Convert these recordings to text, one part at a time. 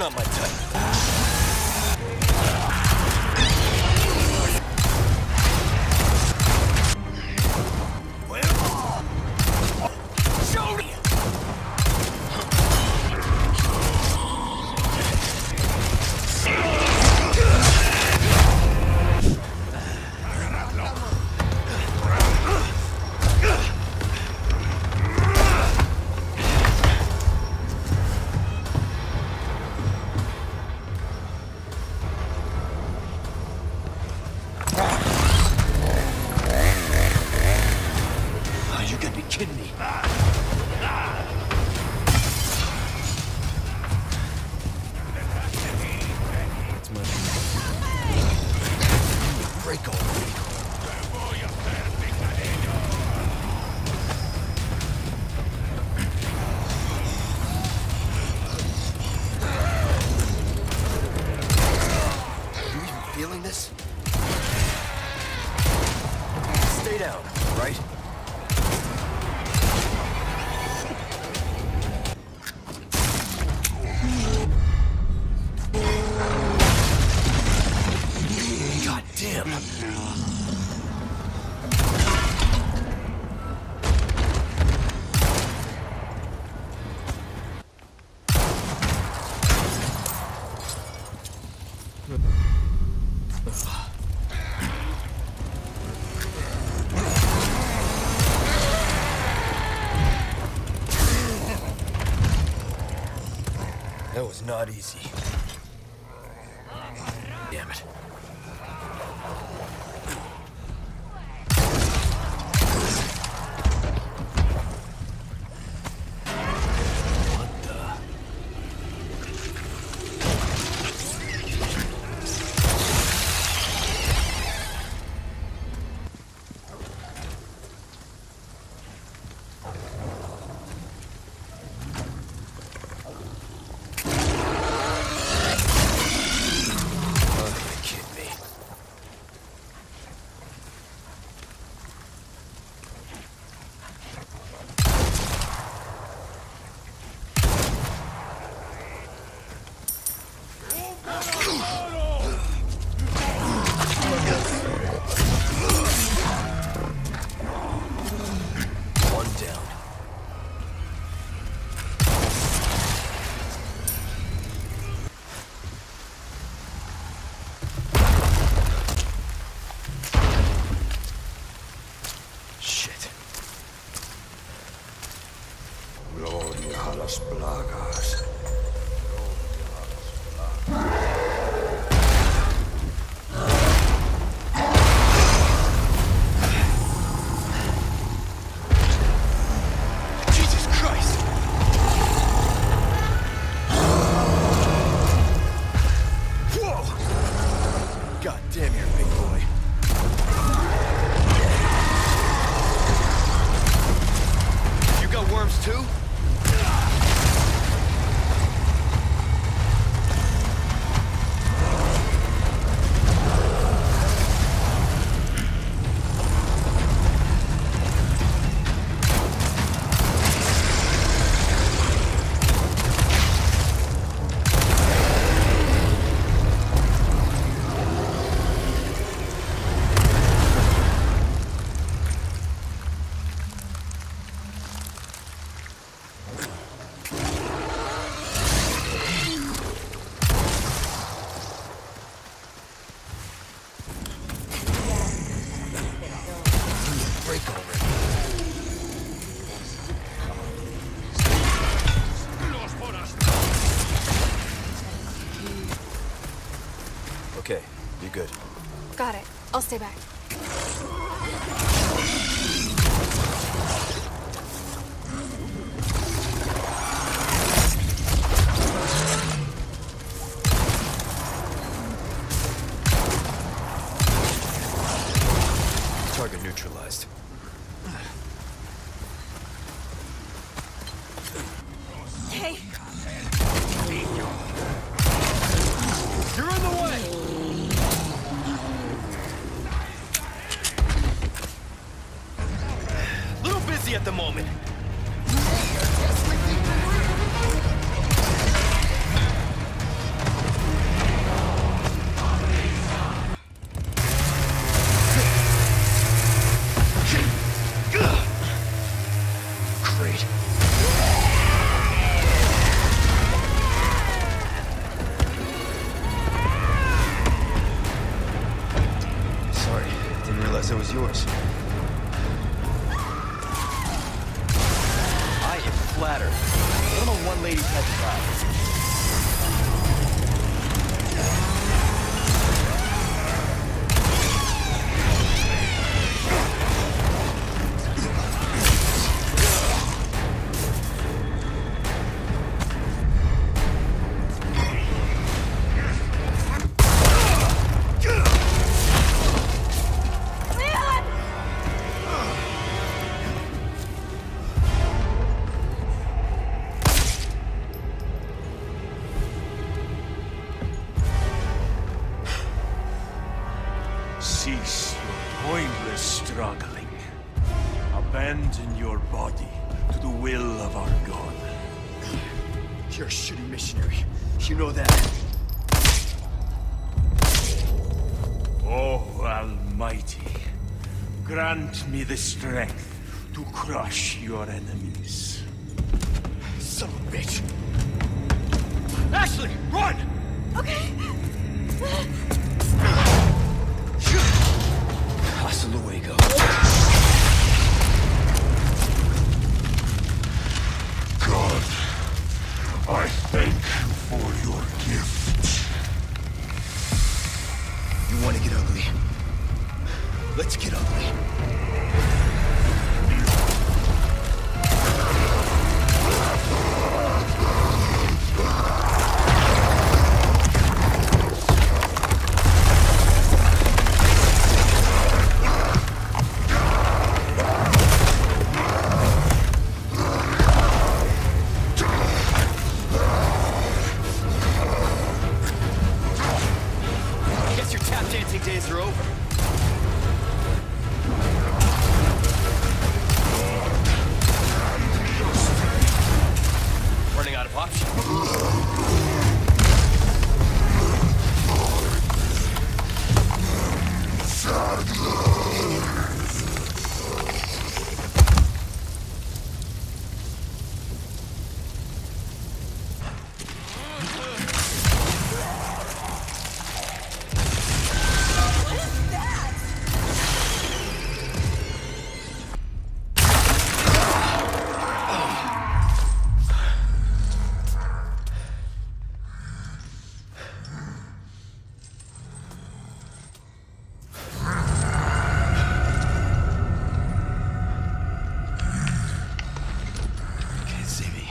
not my type. Feeling this? Stay down, right? God damn. That was not easy. Damn it. What the? Gloria a las plagas. Jesus Christ! Whoa! God damn, you're a big boy. You got worms too? Okay, you're good. Got it. I'll stay back. Target neutralized. Hey, You're in the way! Little busy at the moment. lady's head flat. Cease your pointless struggling. Abandon your body to the will of our God. You're a shitty missionary. You know that. Oh, Almighty, grant me the strength to crush your enemies. Son of a bitch. Ashley, run! Okay. Hasta luego. God, I thank you for your gift. You want to get ugly? Let's get ugly. Guess your tap dancing days are over. Running out of options. Can't see me.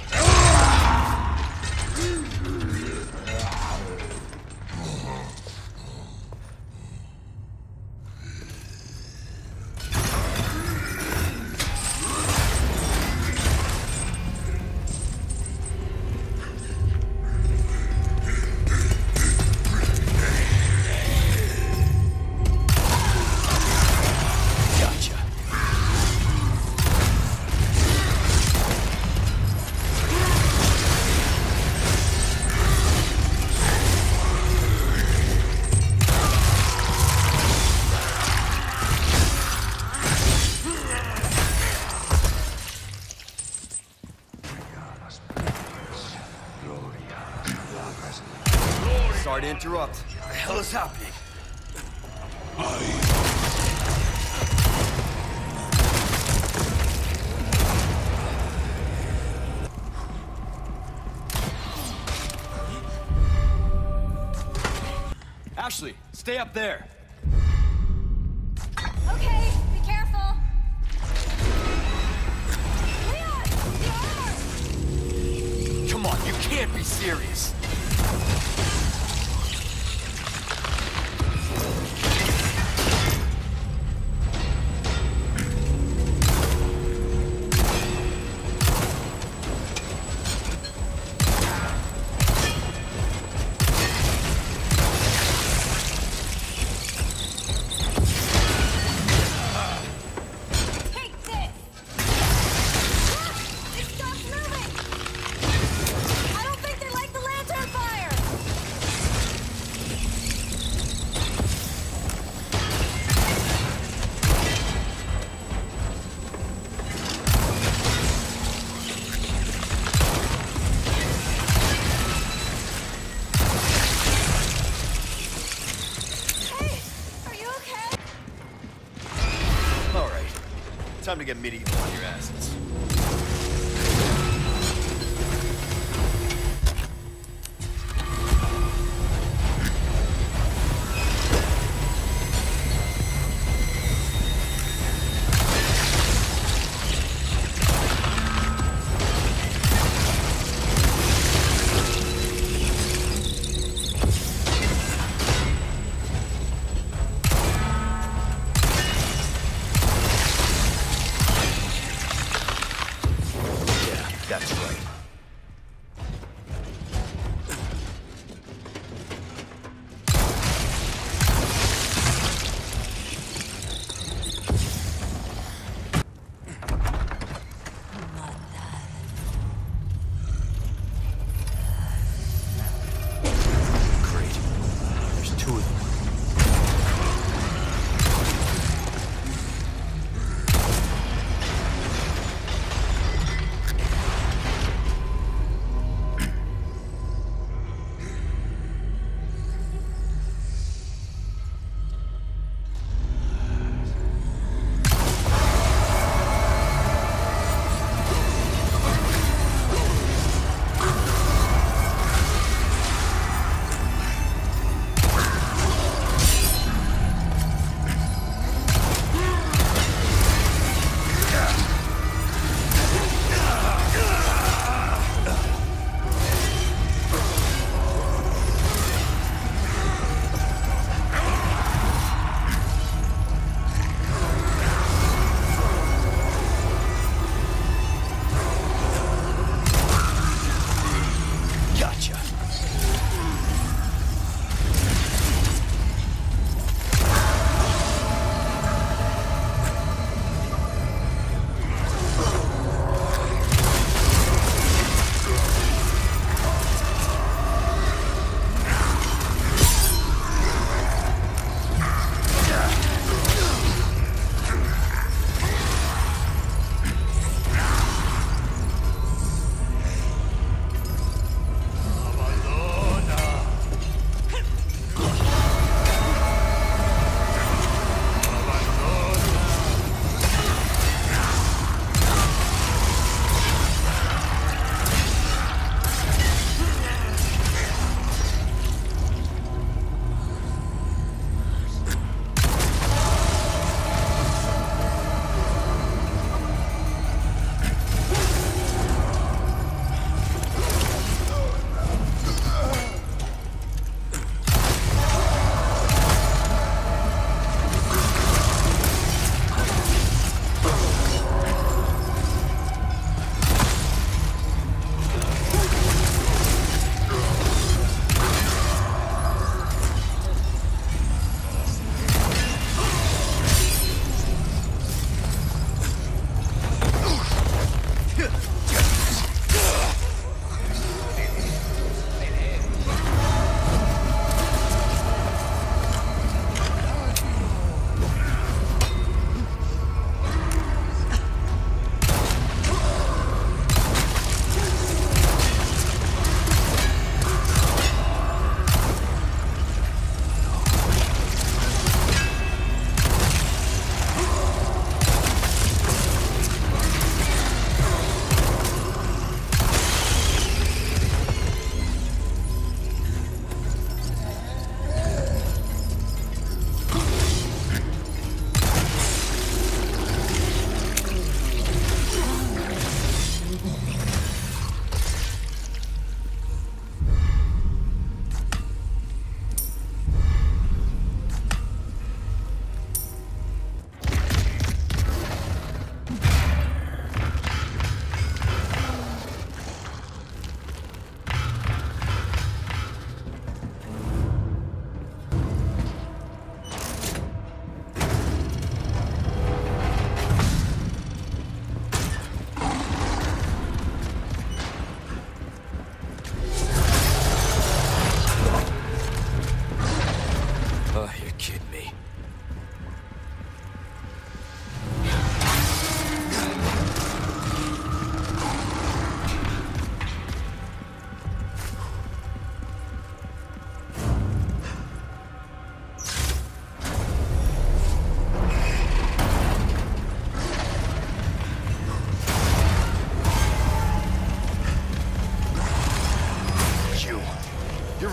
Gotcha. Sorry to interrupt. What the hell is happening? Ashley, stay up there. Okay, be careful. Leon, the armor! Come on, you can't be serious. Take this! Look! It stopped moving! I don't think they like the lantern fire! Hey, are you okay? All right. Time to get medieval on your asses.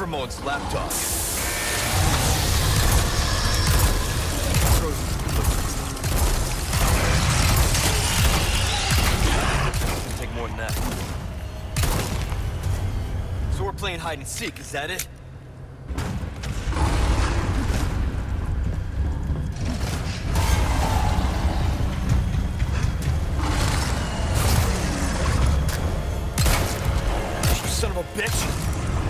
Ramon's lapdog. Can take more than that. So we're playing hide and seek, is that it? You son of a bitch!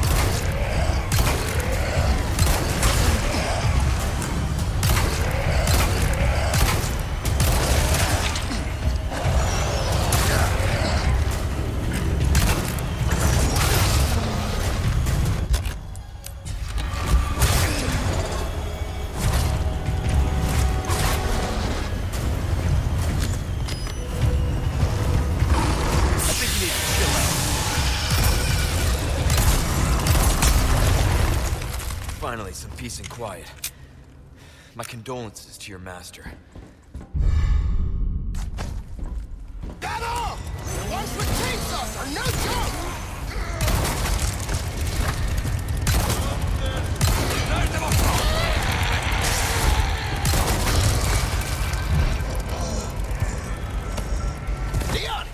Finally, some peace and quiet. My condolences to your master. That all! The ones with chainsaws are no joke! Leon!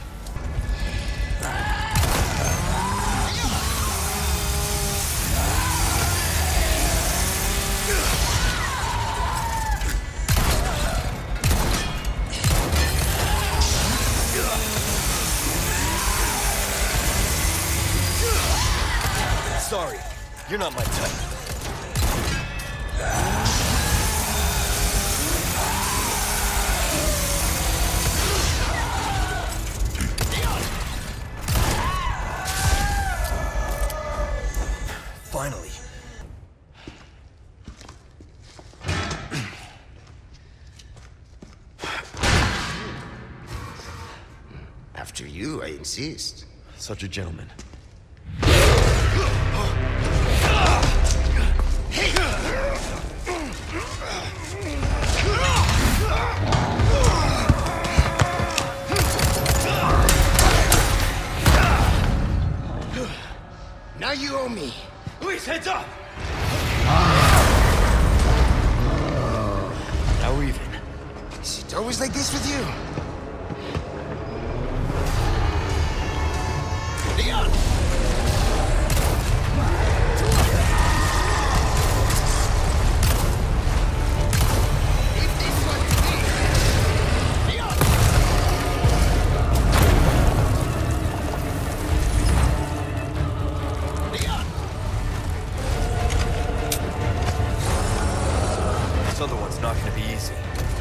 Sorry, you're not my type. Finally. After you, I insist. Such a gentleman. Now you owe me. Luis, heads up! Now we're even. Is it always like this with you? Leon! Leave this one to me. Leon! Leon! This other one's not gonna be easy.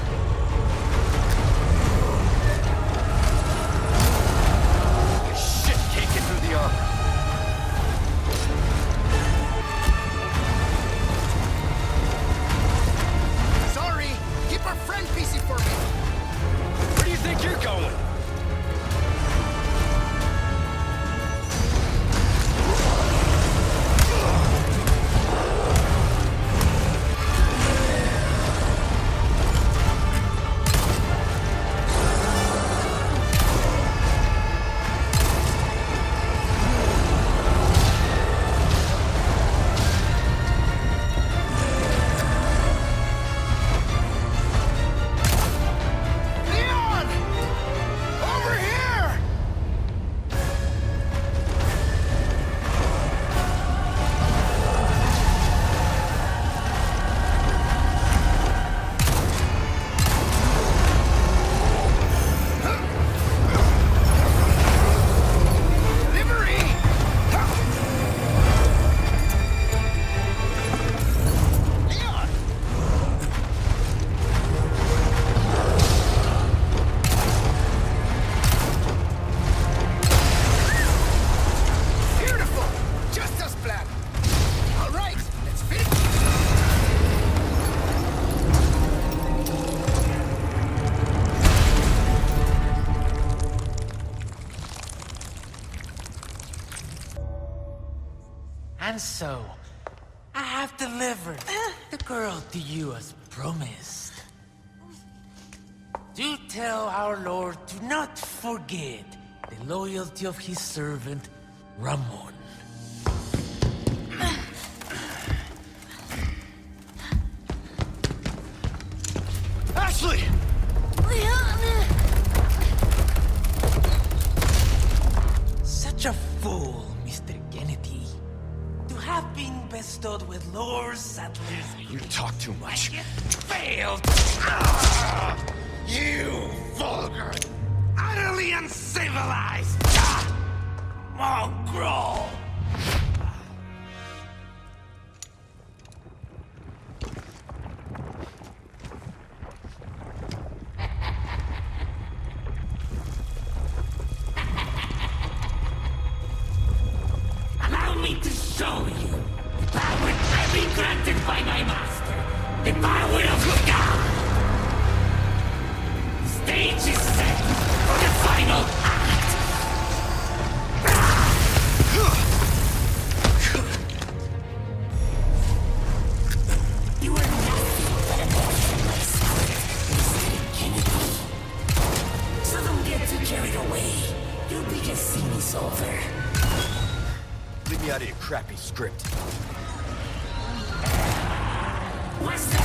Shit, can't get through the armor. Sorry! Keep our friend busy for me! Where do you think you're going? Leon! Over here! Delivery! Leon! Beautiful! Just as planned. All right, let's finish. And so, I have delivered the girl to you as promised. Do tell our Lord to not forget the loyalty of his servant, Ramon. fool, Mr. Kennedy. To have been bestowed with Lord Sattler's You talk too much. yet failed. You vulgar! Utterly uncivilized! Mongrel! Allow me to show you the power I've been granted by my master, the power of God. The stage is set for the final act. You are nothing but a motionless Mr. Kennedy. So don't get too carried away. Your biggest scene is over. Leave me out of your crappy script. What's that?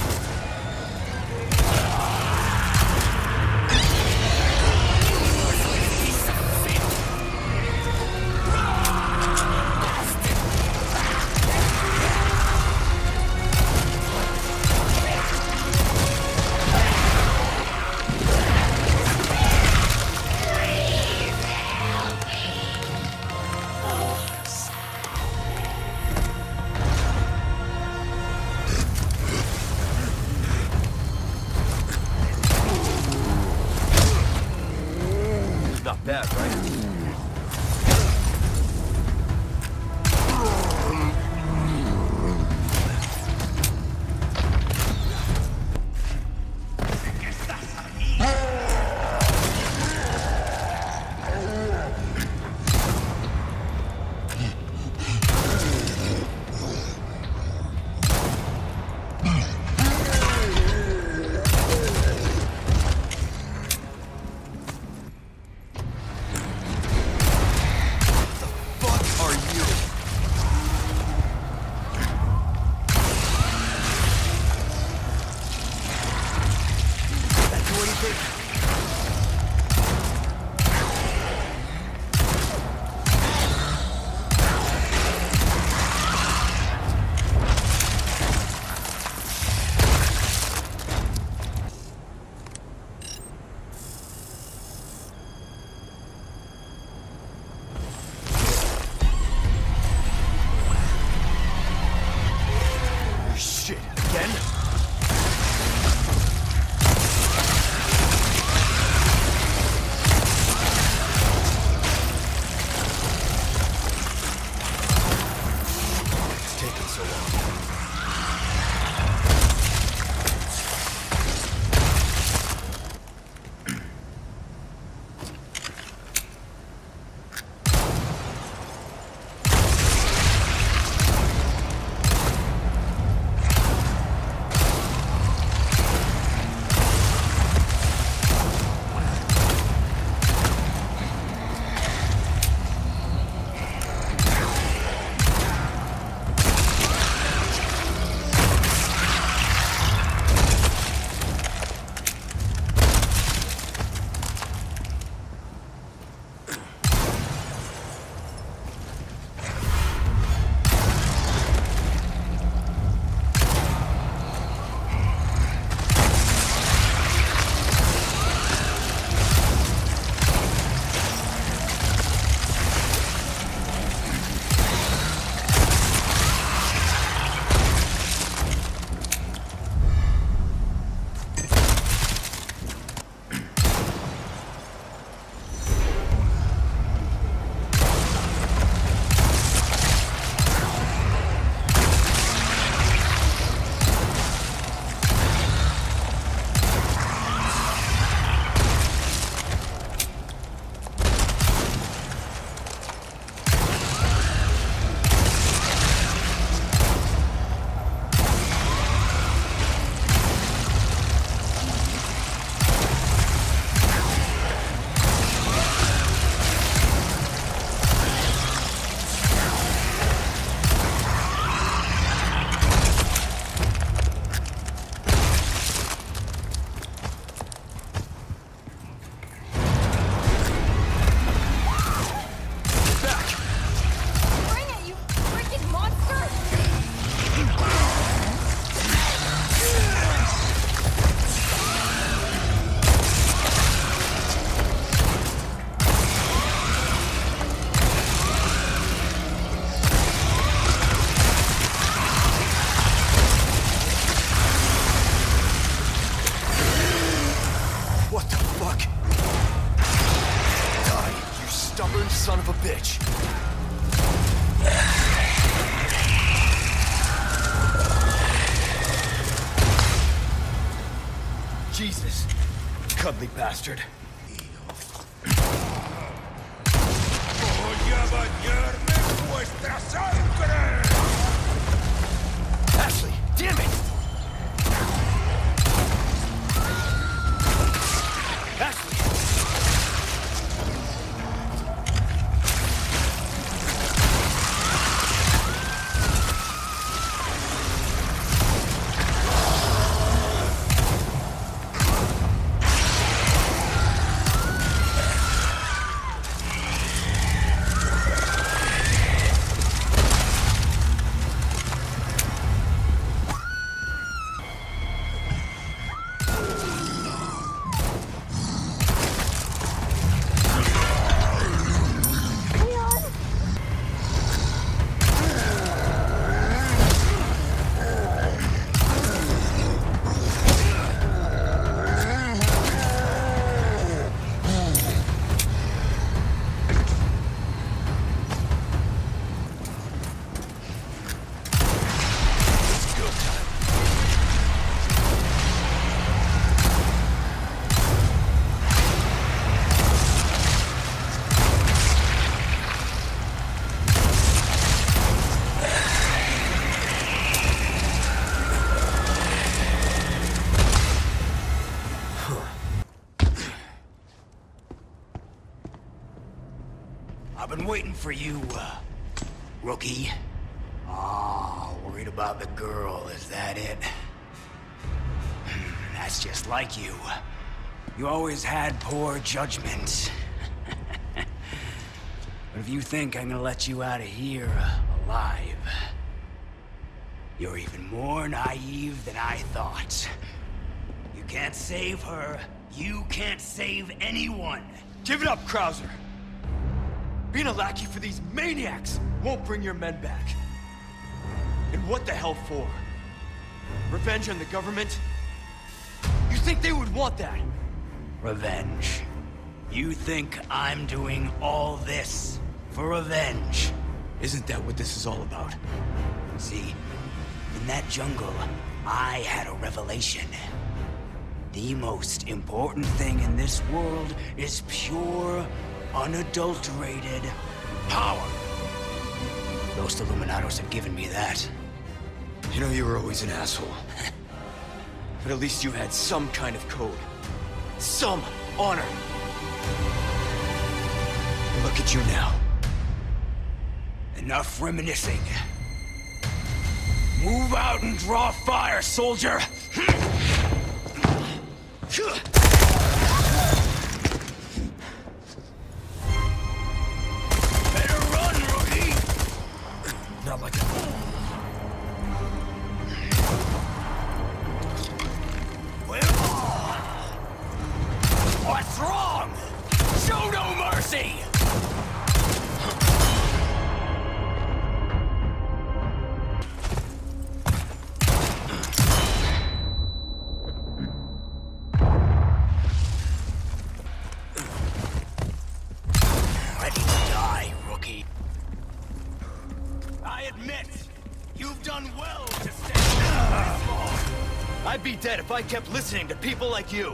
Not bad, right? son of a bitch. Jesus. Cuddly bastard. Ashley, damn it! Ashley! I've been waiting for you, rookie. Oh, worried about the girl, is that it? That's just like you. You always had poor judgment. But if you think I'm gonna let you out of here alive, you're even more naive than I thought. You can't save her. You can't save anyone. Give it up, Krauser! Being a lackey for these maniacs won't bring your men back. And what the hell for? Revenge on the government? You think they would want that? Revenge. You think I'm doing all this for revenge? Isn't that what this is all about? See, in that jungle, I had a revelation. The most important thing in this world is pure, unadulterated power. Those Illuminados have given me that. You know, you were always an asshole. But at least you had some kind of code. Some honor. And look at you now. Enough reminiscing. Move out and draw fire, soldier! Better run, rookie! Not like that. What's wrong? Show no mercy! Ready to die, rookie. I admit, you've done well to stay this long. I'd be dead if I kept listening to people like you.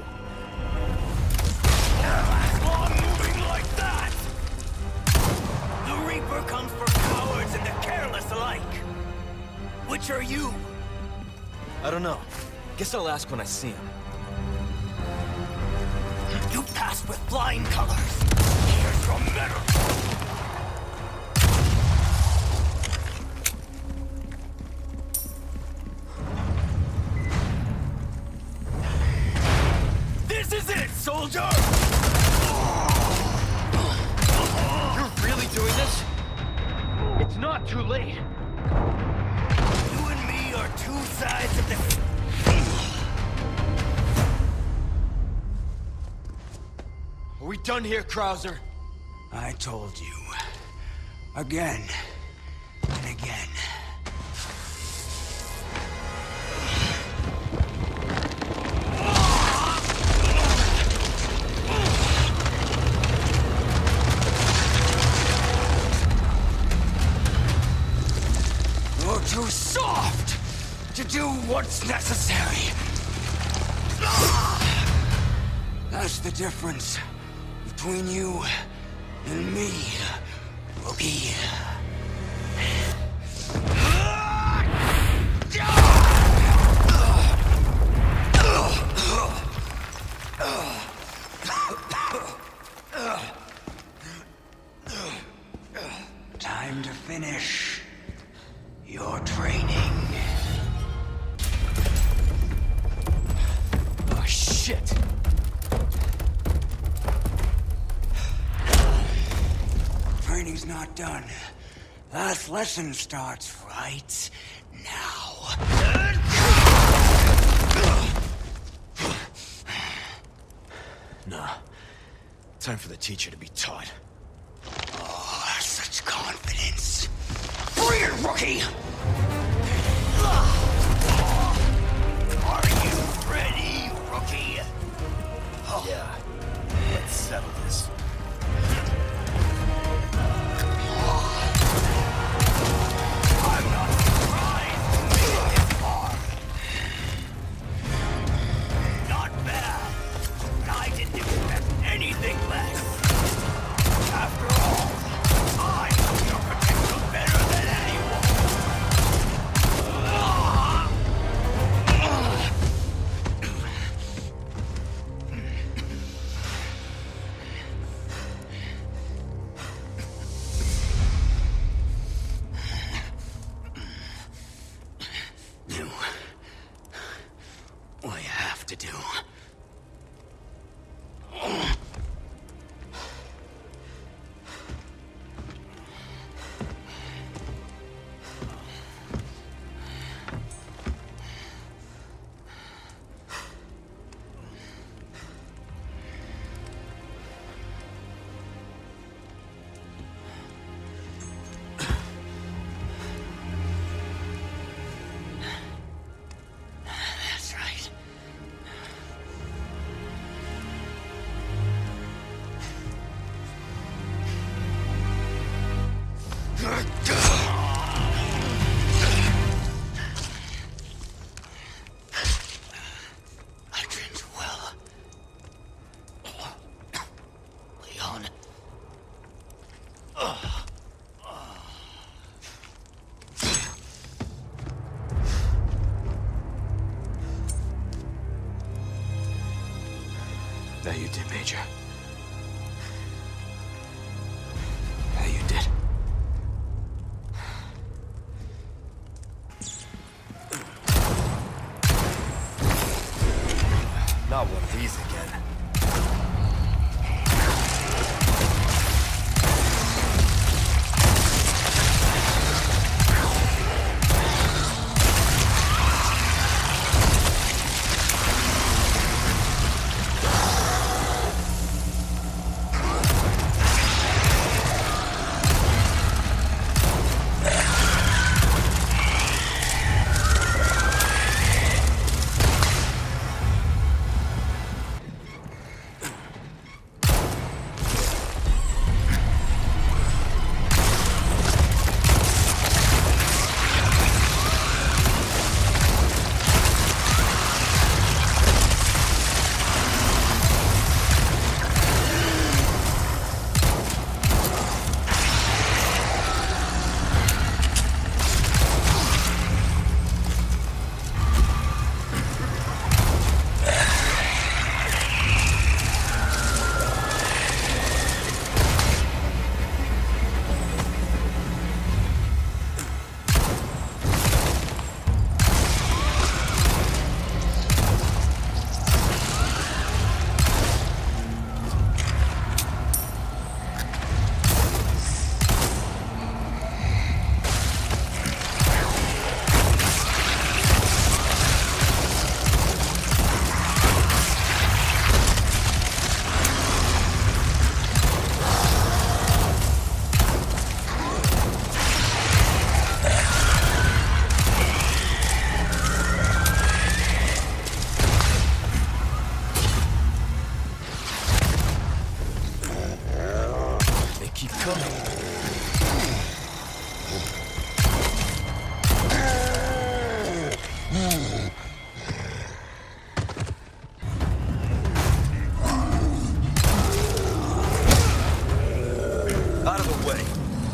Long moving like that! The Reaper comes for cowards and the careless alike. Which are you? I don't know. Guess I'll ask when I see him. You passed with flying colors. Here's your medal. This is it, soldier! You're really doing this? It's not too late. You and me are two sides of the... Are we done here, Krauser? I told you. Again. And again. do what's necessary. That's the difference between you and me, rookie. Time to finish your training. Oh, shit! Training's not done. Last lesson starts right now. Nah. Time for the teacher to be taught. Oh, such confidence. Bring it, rookie! Are you ready, rookie? Yeah. Let's settle this. I'm not surprised to make it this far. Not bad, but I didn't expect anything less. After all, I know your potential better than anyone. Do what you have to do. That's right. I dreamed well. Leon. That you did, Major. That you did. Not one of these again. coming. way.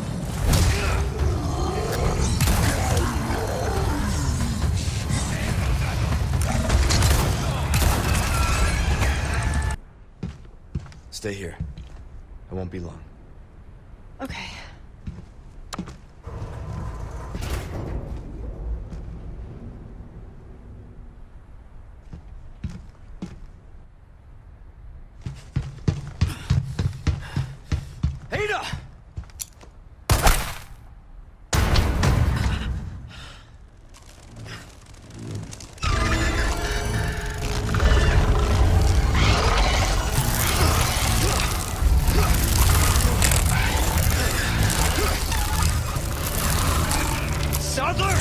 Stay here. I won't be long. Okay. Ada! Sadler!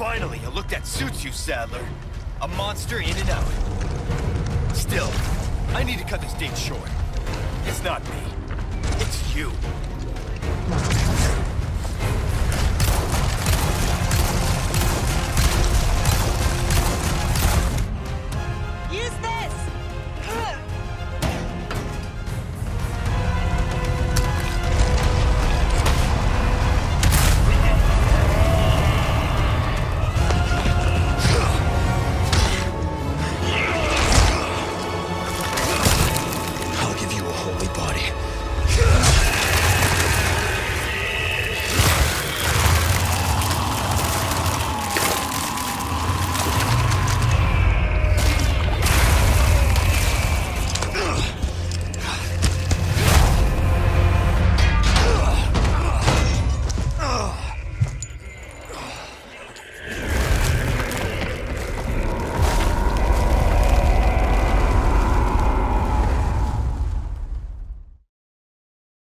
Finally, a look that suits you, Sadler. A monster in and out. Still, I need to cut this date short. It's not me. It's you.